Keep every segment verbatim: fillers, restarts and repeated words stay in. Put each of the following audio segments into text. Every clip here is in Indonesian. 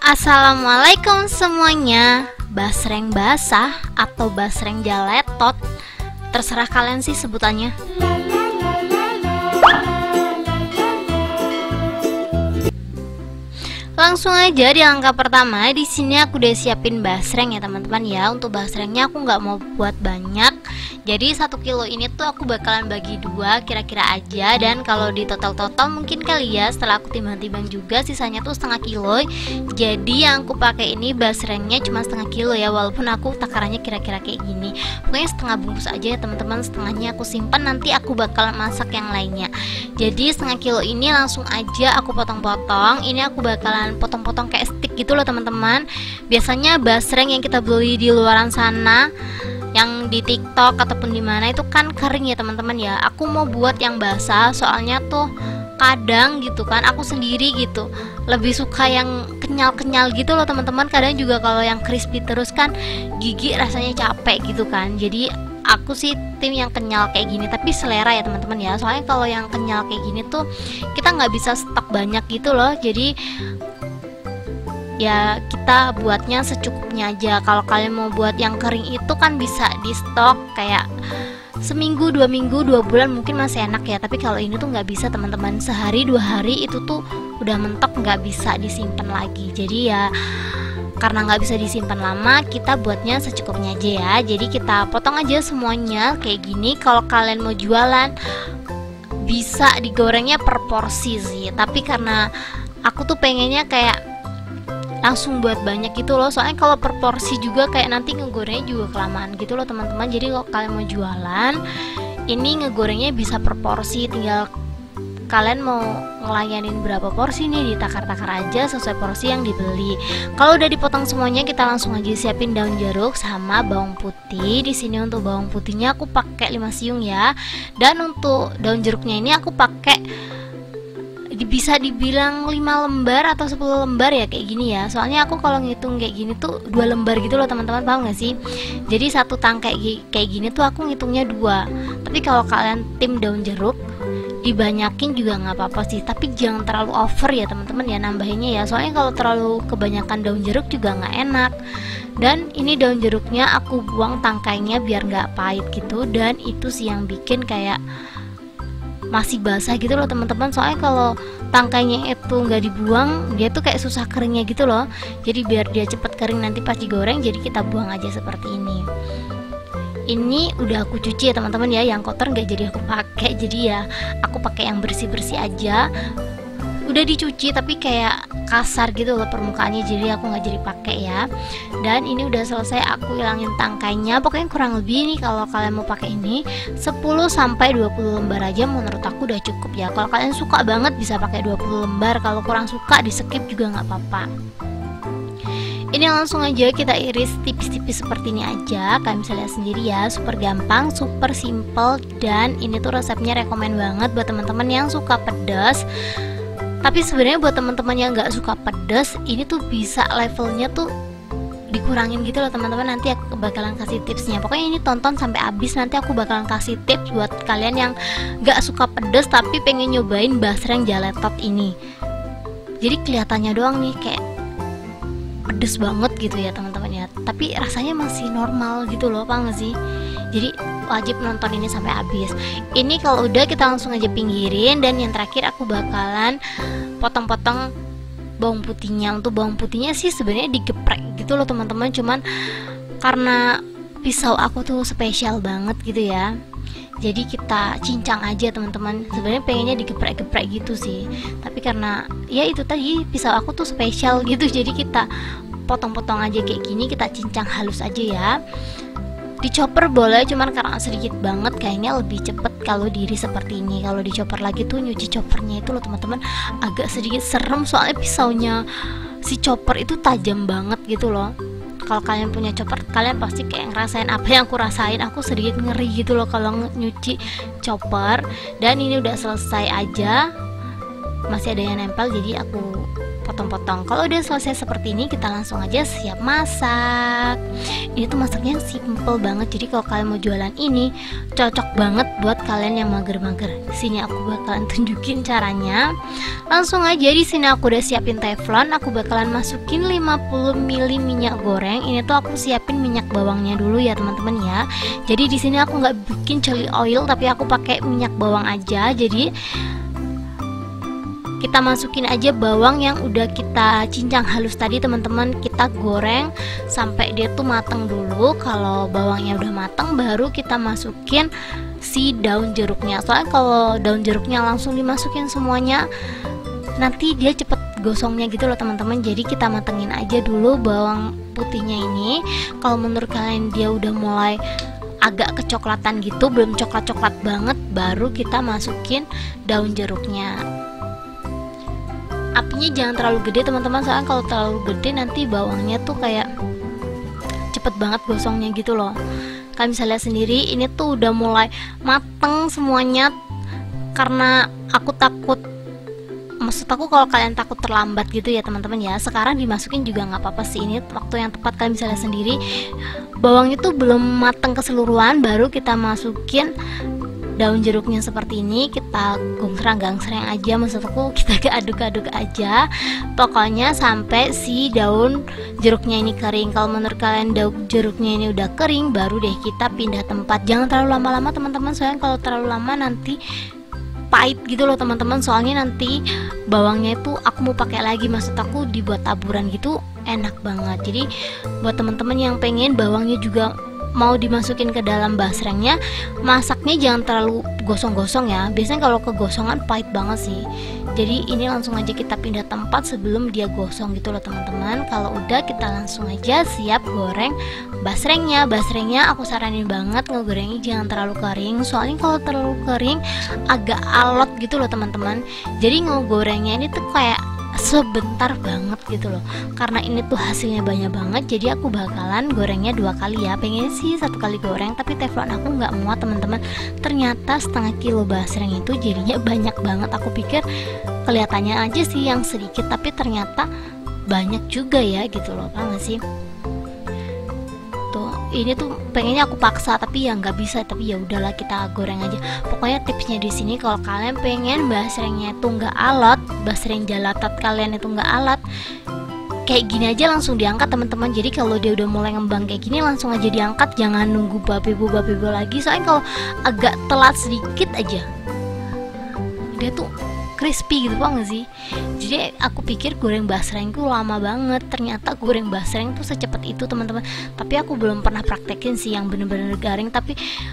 Assalamualaikum semuanya. Basreng basah atau basreng jaletot, terserah kalian sih sebutannya. Langsung aja di langkah pertama. Di sini aku udah siapin basreng ya teman-teman ya. Untuk basrengnya aku nggak mau buat banyak. Jadi satu kilo ini tuh aku bakalan bagi dua kira-kira aja. Dan kalau di total-total mungkin kali ya, setelah aku timbang-timbang juga sisanya tuh setengah kilo. Jadi yang aku pakai ini basrengnya cuma setengah kilo ya. Walaupun aku takarannya kira-kira kayak gini. Pokoknya setengah bungkus aja ya teman-teman. Setengahnya aku simpan, nanti aku bakalan masak yang lainnya. Jadi setengah kilo ini langsung aja aku potong-potong. Ini aku bakalan potong-potong kayak stick gitu loh teman-teman. Biasanya basreng yang kita beli di luaran sana, yang di TikTok ataupun di mana itu kan kering ya teman-teman ya. Aku mau buat yang basah, soalnya tuh kadang gitu kan aku sendiri gitu lebih suka yang kenyal-kenyal gitu loh teman-teman. Kadang juga kalau yang crispy terus kan gigi rasanya capek gitu kan. Jadi aku sih tim yang kenyal kayak gini, tapi selera ya teman-teman ya. Soalnya kalau yang kenyal kayak gini tuh kita nggak bisa stok banyak gitu loh. Jadi ya kita buatnya secukupnya aja. Kalau kalian mau buat yang kering itu kan bisa di stok kayak seminggu, dua minggu, dua bulan mungkin masih enak ya. Tapi kalau ini tuh nggak bisa teman-teman, sehari dua hari itu tuh udah mentok, nggak bisa disimpan lagi. Jadi ya karena nggak bisa disimpan lama, kita buatnya secukupnya aja ya. Jadi kita potong aja semuanya kayak gini. Kalau kalian mau jualan bisa digorengnya per porsi sih, tapi karena aku tuh pengennya kayak langsung buat banyak gitu loh. Soalnya kalau per porsi juga kayak nanti ngegorengnya juga kelamaan gitu loh teman-teman. Jadi kalau kalian mau jualan ini ngegorengnya bisa per porsi, tinggal kalian mau ngelayanin berapa porsi nih, ditakar-takar aja sesuai porsi yang dibeli. Kalau udah dipotong semuanya, kita langsung aja siapin daun jeruk sama bawang putih. Di sini untuk bawang putihnya aku pakai lima siung ya. Dan untuk daun jeruknya ini aku pakai bisa dibilang lima lembar atau sepuluh lembar ya kayak gini ya. Soalnya aku kalau ngitung kayak gini tuh dua lembar gitu loh teman-teman, paham gak sih? Jadi satu tang kayak, kayak gini tuh aku ngitungnya dua. Tapi kalau kalian tim daun jeruk dibanyakin juga nggak apa-apa sih, tapi jangan terlalu over ya teman-teman ya nambahinnya ya. Soalnya kalau terlalu kebanyakan daun jeruk juga nggak enak. Dan ini daun jeruknya aku buang tangkainya biar nggak pahit gitu. Dan itu sih yang bikin kayak masih basah gitu loh teman-teman. Soalnya kalau tangkainya itu nggak dibuang, dia tuh kayak susah keringnya gitu loh. Jadi biar dia cepet kering nanti pas digoreng, jadi kita buang aja seperti ini. Ini udah aku cuci ya teman-teman ya, yang kotor nggak jadi aku pakai. Jadi ya aku pakai yang bersih-bersih aja. Udah dicuci tapi kayak kasar gitu loh permukaannya, jadi aku nggak jadi pakai ya. Dan ini udah selesai aku hilangin tangkainya. Pokoknya kurang lebih nih kalau kalian mau pakai ini sepuluh sampai dua puluh lembar aja menurut aku udah cukup ya. Kalau kalian suka banget bisa pakai dua puluh lembar, kalau kurang suka di skip juga nggak apa-apa. Ini langsung aja kita iris tipis-tipis seperti ini aja. Kalian bisa lihat sendiri ya, super gampang, super simple. Dan ini tuh resepnya rekomen banget buat teman-teman yang suka pedas. Tapi sebenarnya buat teman-teman yang nggak suka pedas, ini tuh bisa levelnya tuh dikurangin gitu loh teman-teman. Nanti aku bakalan kasih tipsnya. Pokoknya ini tonton sampai habis, nanti aku bakalan kasih tips buat kalian yang nggak suka pedas tapi pengen nyobain basreng jaletot ini. Jadi kelihatannya doang nih kayak pedes banget gitu ya teman-teman ya, tapi rasanya masih normal gitu loh, paham gak sih? Jadi wajib nonton ini sampai habis. Ini kalau udah kita langsung aja pinggirin. Dan yang terakhir aku bakalan potong-potong bawang putihnya. Untuk bawang putihnya sih sebenarnya digeprek gitu loh teman-teman, cuman karena pisau aku tuh spesial banget gitu ya, jadi kita cincang aja teman-teman. Sebenarnya pengennya digeprek-geprek gitu sih, tapi karena ya itu tadi pisau aku tuh spesial gitu, jadi kita potong-potong aja kayak gini, kita cincang halus aja ya. Di chopper boleh, cuman karena sedikit banget kayaknya lebih cepet kalau diri seperti ini. Kalau di chopper lagi tuh nyuci choppernya itu loh teman-teman agak sedikit serem, soalnya pisaunya si chopper itu tajam banget gitu loh. Kalau kalian punya chopper, kalian pasti kayak ngerasain apa yang aku rasain. Aku sedikit ngeri gitu loh kalau nyuci chopper. Dan ini udah selesai aja, masih ada yang nempel, jadi aku potong-potong. Kalau udah selesai seperti ini, kita langsung aja siap masak. Ini tuh masaknya simple banget, jadi kalau kalian mau jualan ini cocok banget buat kalian yang mager-mager. Sini aku bakalan tunjukin caranya. Langsung aja, di sini aku udah siapin teflon. Aku bakalan masukin lima puluh mililiter minyak goreng. Ini tuh aku siapin minyak bawangnya dulu ya teman-teman ya. Jadi di sini aku nggak bikin chili oil, tapi aku pakai minyak bawang aja. Jadi kita masukin aja bawang yang udah kita cincang halus tadi teman-teman. Kita goreng sampai dia tuh mateng dulu. Kalau bawangnya udah mateng, baru kita masukin si daun jeruknya. Soalnya kalau daun jeruknya langsung dimasukin semuanya, nanti dia cepet gosongnya gitu loh teman-teman. Jadi kita matengin aja dulu bawang putihnya ini. Kalau menurut kalian dia udah mulai agak kecoklatan gitu, belum coklat-coklat banget, baru kita masukin daun jeruknya. Apinya jangan terlalu gede teman-teman, soalnya kalau terlalu gede nanti bawangnya tuh kayak cepet banget gosongnya gitu loh. Kalian bisa lihat sendiri, ini tuh udah mulai mateng semuanya. Karena aku takut, maksud aku kalau kalian takut terlambat gitu ya teman-teman ya, sekarang dimasukin juga nggak apa-apa sih. Ini waktu yang tepat, kalian bisa lihat sendiri bawang itu belum mateng keseluruhan, baru kita masukin daun jeruknya seperti ini. Kita gongsrang-gangsreng aja, maksud aku kita aduk-aduk aja pokoknya sampai si daun jeruknya ini kering. Kalau menurut kalian daun jeruknya ini udah kering, baru deh kita pindah tempat. Jangan terlalu lama-lama teman-teman, soalnya kalau terlalu lama nanti pahit gitu loh teman-teman. Soalnya nanti bawangnya itu aku mau pakai lagi, maksud aku dibuat taburan gitu enak banget. Jadi buat teman-teman yang pengen bawangnya juga mau dimasukin ke dalam basrengnya, masaknya jangan terlalu gosong-gosong ya. Biasanya kalau kegosongan pahit banget sih. Jadi ini langsung aja kita pindah tempat sebelum dia gosong gitu loh teman-teman. Kalau udah, kita langsung aja siap goreng basrengnya. Basrengnya aku saranin banget ngegorengnya jangan terlalu kering, soalnya kalau terlalu kering agak alot gitu loh teman-teman. Jadi ngegorengnya ini tuh kayak sebentar banget gitu loh. Karena ini tuh hasilnya banyak banget, jadi aku bakalan gorengnya dua kali ya. Pengen sih satu kali goreng, tapi teflon aku nggak muat teman-teman. Ternyata setengah kilo basreng itu jadinya banyak banget. Aku pikir kelihatannya aja sih yang sedikit, tapi ternyata banyak juga ya gitu loh, paham gak sih? Tuh, ini tuh pengennya aku paksa tapi ya nggak bisa, tapi ya udahlah kita goreng aja. Pokoknya tipsnya di sini, kalau kalian pengen basrengnya itu nggak alot, basreng jalatat kalian itu nggak alot, kayak gini aja langsung diangkat teman-teman. Jadi kalau dia udah mulai ngembang kayak gini, langsung aja diangkat, jangan nunggu babibu babibu lagi. Soalnya kalau agak telat sedikit aja, dia tuh crispy gitu, bang sih. Jadi aku pikir goreng basreng itu lama banget, ternyata goreng basreng tuh secepat itu teman-teman. Tapi aku belum pernah praktekin sih yang bener-bener garing. Tapi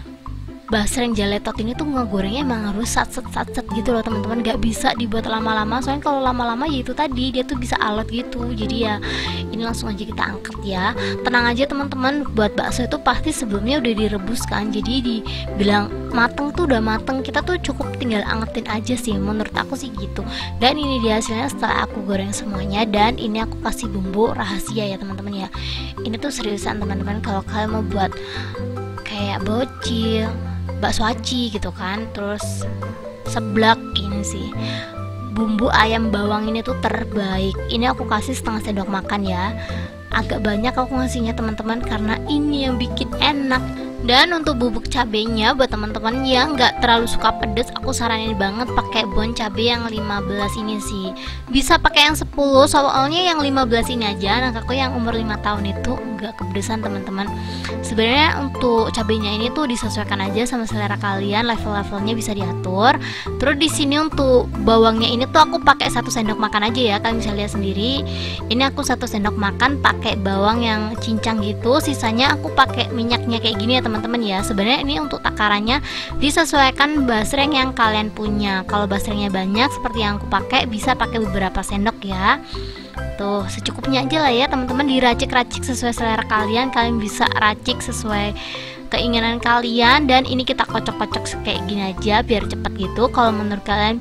basreng jaletot ini tuh ngegorengnya emang harus sat-set-sat-set gitu loh teman-teman, gak bisa dibuat lama-lama. Soalnya kalau lama-lama ya itu tadi, dia tuh bisa alot gitu. Jadi ya ini langsung aja kita angkat ya. Tenang aja teman-teman, buat bakso itu pasti sebelumnya udah direbus kan, jadi dibilang mateng tuh udah mateng, kita tuh cukup tinggal angetin aja sih, menurut aku sih gitu. Dan ini dia hasilnya setelah aku goreng semuanya. Dan ini aku kasih bumbu rahasia ya teman-teman ya. Ini tuh seriusan teman-teman, kalau kalian mau buat kayak bocil, bakso aci gitu kan, terus seblak, ini sih bumbu ayam bawang ini tuh terbaik. Ini aku kasih setengah sendok makan ya, agak banyak aku ngasihnya teman-teman karena ini yang bikin enak. Dan untuk bubuk cabenya, buat teman-teman yang nggak terlalu suka pedes, aku saranin banget pakai bon cabe yang lima belas ini sih. Bisa pakai yang sepuluh, soalnya yang lima belas ini aja anak aku yang umur lima tahun itu nggak kepedesan teman-teman. Sebenarnya untuk cabenya ini tuh disesuaikan aja sama selera kalian, level-levelnya bisa diatur. Terus di sini untuk bawangnya ini tuh aku pakai satu sendok makan aja ya, kalian bisa lihat sendiri. Ini aku satu sendok makan pakai bawang yang cincang gitu, sisanya aku pakai minyaknya kayak gini ya teman-teman ya. Sebenarnya ini untuk takarannya disesuaikan basreng yang kalian punya. Kalau basrengnya banyak seperti yang aku pakai, bisa pakai beberapa sendok ya. Tuh secukupnya aja lah ya teman-teman, diracik-racik sesuai selera kalian. Kalian bisa racik sesuai keinginan kalian. Dan ini kita kocok-kocok kayak gini aja biar cepet gitu. Kalau menurut kalian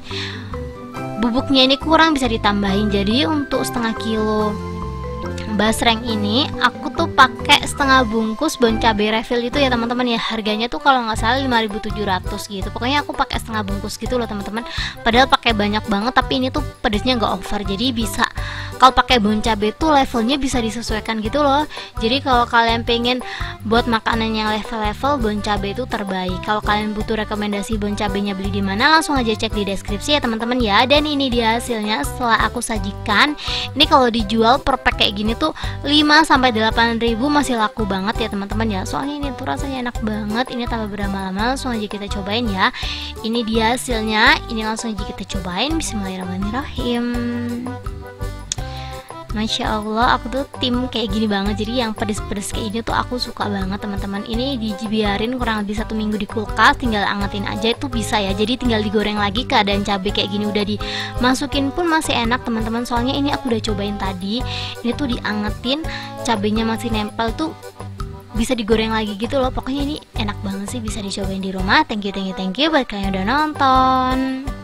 bubuknya ini kurang, bisa ditambahin. Jadi untuk setengah kilo basreng ini aku tuh pakai setengah bungkus bon cabai refill itu ya teman-teman ya. Harganya tuh kalau nggak salah lima ribu tujuh ratus gitu. Pokoknya aku pakai setengah bungkus gitu loh teman-teman. Padahal pakai banyak banget, tapi ini tuh pedesnya nggak over, jadi bisa kalau pakai bon cabe tuh levelnya bisa disesuaikan gitu loh. Jadi kalau kalian pengen buat makanan yang level-level, bon cabe itu terbaik. Kalau kalian butuh rekomendasi bon cabenya beli di mana, langsung aja cek di deskripsi ya teman-teman ya. Dan ini dia hasilnya setelah aku sajikan. Ini kalau dijual per pack kayak gini tuh lima sampai delapan ribu masih laku banget ya teman-teman ya. Soalnya ini tuh rasanya enak banget. Ini tambah berlama-lama, langsung aja kita cobain ya. Ini dia hasilnya. Ini langsung aja kita cobain. Bismillahirrahmanirrahim. Masya Allah, aku tuh tim kayak gini banget. Jadi yang pedes-pedes kayak ini tuh aku suka banget teman-teman. Ini dibiarin kurang lebih satu minggu di kulkas, tinggal angetin aja itu bisa ya. Jadi tinggal digoreng lagi, keadaan cabai kayak gini udah dimasukin pun masih enak teman-teman. Soalnya ini aku udah cobain tadi, ini tuh diangetin, cabainya masih nempel tuh, bisa digoreng lagi gitu loh. Pokoknya ini enak banget sih, bisa dicobain di rumah. Thank you, thank you, thank you buat kalian yang udah nonton.